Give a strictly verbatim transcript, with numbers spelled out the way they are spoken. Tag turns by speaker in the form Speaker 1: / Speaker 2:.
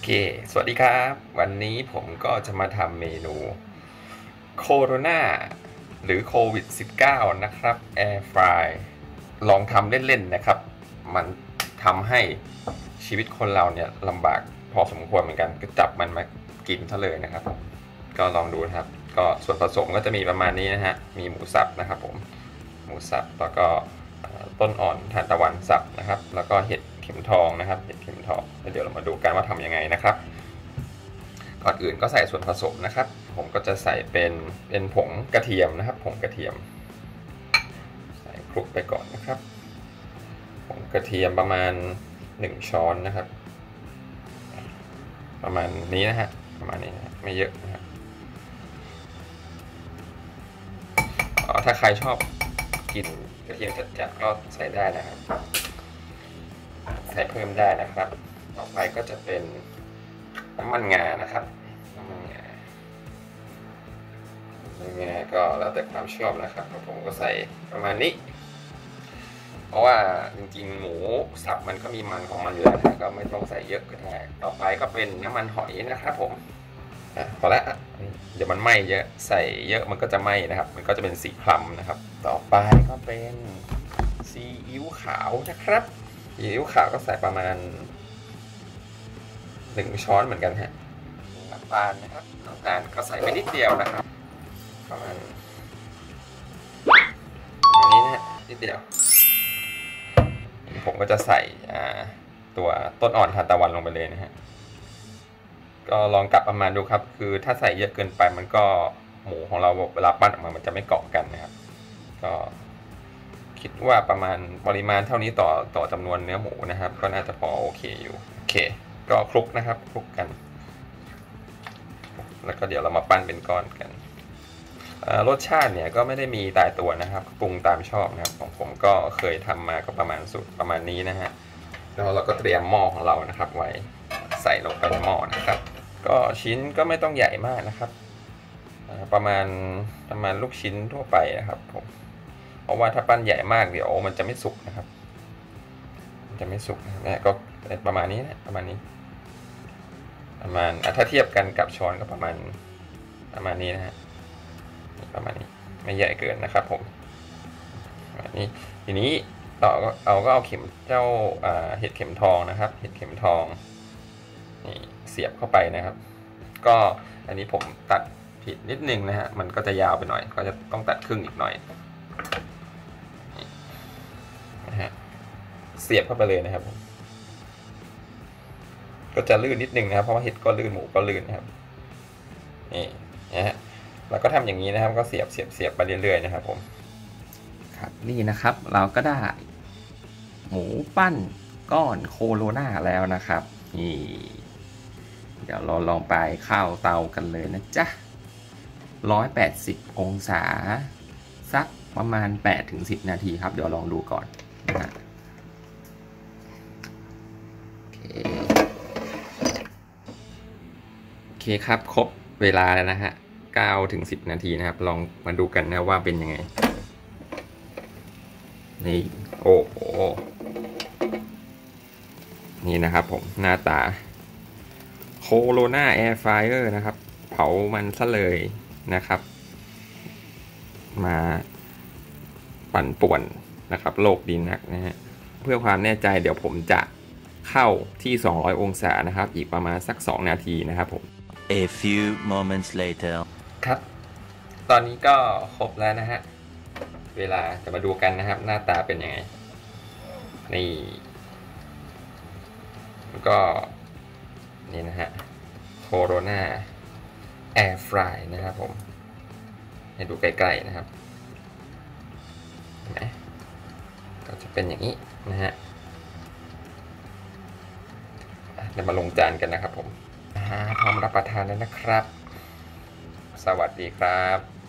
Speaker 1: เค สวัสดีครับ วันนี้ผมก็จะมาทำเมนูโคโรนาหรือโควิด สิบเก้า นะครับแอร์ฟรายลองทำเล่นๆนะครับ มันทำให้ชีวิตคนเราเนี่ยลำบากพอสมควรเหมือนกันก็จับมันมากินซะเลยนะครับ ก็ลองดูนะครับ ก็ส่วนผสมก็จะมีประมาณนี้นะฮะ มีหมูสับนะครับผม หมูสับแล้วก็ต้นอ่อนทานตะวันสับนะครับ แล้วก็เห็ดเข็มทองนะครับ เห็ดเข็มทองเดี๋ยวเรามาดูกันว่าทำยังไงนะครับ ก่อนอื่นก็ใส่ส่วนผสมนะครับ ผมก็จะใส่เป็นเป็นผงกระเทียมนะครับ ผงกระเทียมใส่คลุกไปก่อนนะครับ ผงกระเทียมประมาณหนึ่งช้อนนะครับ ประมาณนี้นะฮะ ประมาณนี้นะไม่เยอะนะครับอ๋อถ้าใครชอบกินกระเทียมจัดๆก็ใส่ได้นะครับ ใส่เพิ่มได้นะครับ ต่อไปก็จะเป็นน้ำมันงานะครับน้ำมันงาน้ำมันงาก็แล้วแต่ความชอบนะครับผมก็ใส่ประมาณนี้ เพราะว่าจริงๆหมูสับมันก็มีมันของมันอยู่แล้วนะก็ไม่ต้องใส่เยอะก็ได้ต่อไปก็เป็นน้ำมันหอยนะครับผมอ่ะพอแล้วเดี๋ยวมันไหม้เยอะใส่เยอะมันก็จะไหม้นะครับมันก็จะเป็นสีคล้ำนะครับต่อไปก็เป็นซีอิ๊วขาวนะครับซีอิ๊วขาวก็ใส่ประมาณหนึ่งช้อนเหมือนกันฮะน้ำตาลนะครับน้ำตาลก็ใส่ไปนิดเดียวนะครับประมาณนี้นะฮะนิดเดียวผมก็จะใส่ตัวต้นอ่อนทานตะวันลงไปเลยนะฮะก็ลองกลับประมาณดูครับคือถ้าใส่เยอะเกินไปมันก็หมูของเราเวลาปั้นออกมามันจะไม่เกาะกันนะครับก็คิดว่าประมาณปริมาณเท่านี้ต่อต่อจำนวนเนื้อหมูนะครับก็น่าจะพอโอเคอยู่โอเคก็คลุกนะครับคลุกกันแล้วก็เดี๋ยวเรามาปั้นเป็นก้อนกันรสชาติเนี่ยก็ไม่ได้มีตายตัวนะครับปรุงตามชอบนะครับของผมก็เคยทำมาก็ประมาณสูตรประมาณนี้นะฮะแล้วเราก็เตรียมหม้อของเรานะครับไว้ใส่ลงไปในหม้อนะครับก็ชิ้นก็ไม่ต้องใหญ่มากนะครับประมาณประมาณลูกชิ้นทั่วไปนะครับผมเพราะว่าถ้าปั้นใหญ่มากเดี๋ยวมันจะไม่สุกนะครับมันจะไม่สุกนะก็ประมาณนี้นะประมาณนี้ประมาณถ้าเทียบกันกับช้อนก็ประมาณประมาณนี้นะฮะประมาณนี้ไม่ใหญ่เกินนะครับผมประมาณนี้ทีนี้ต่อก็เอาก็เอาเข็มเจ้าเห็ดเข็มทองนะครับเห็ดเข็มทองนี่เสียบเข้าไปนะครับก็อันนี้ผมตัดผิดนิดนึงนะฮะมันก็จะยาวไปหน่อยก็จะต้องตัดครึ่งอีกหน่อยนะฮะเสียบเข้าไปเลยนะครับผมก็จะลื่นนิดนึงนะครับเพราะว่าเห็ดก็ลื่นหมูก็ลื่นนะครับนี่นะฮะแล้วก็ทำอย่างนี้นะครับก็เสียบเสียบเสียบไปเรื่อยๆนะครับผมครับนี่นะครับเราก็ได้หมูปั้นก้อนโคโรนาแล้วนะครับนี่เดี๋ยวเราลองไปเข้าเตากันเลยนะจ๊ะร้อยแปดสิบองศาสักประมาณ แปดถึงสิบ นาทีครับเดี๋ยวลองดูก่อนนะโอเคโอเคครับครบเวลาแล้วนะฮะเก้าถึงสิบ นาทีนะครับลองมาดูกันนะว่าเป็นยังไงนี่โอ้โหนี่นะครับผมหน้าตาโคโรนาแอร์ฟรายเออร์นะครับเผามันซะเลยนะครับมาปั่นป่วนนะครับโลกดีนักนะฮะเพื่อความแน่ใจเดี๋ยวผมจะเข้าที่สองร้อยองศานะครับอีกประมาณสักสองนาทีนะครับผม
Speaker 2: A few moments later
Speaker 1: ครับตอนนี้ก็ครบแล้วนะฮะเวลาจะมาดูกันนะครับหน้าตาเป็นยังไงนี่ก็นี่นะฮะโคโรนาแอร์ฟรายนะครับผมให้ดูใกล้ๆนะครับเห็นไหมก็จะเป็นอย่างนี้นะฮะเดี๋ยวมาลงจานกันนะครับผมพร้อมรับประทานแล้วนะครับสวัสดีครับ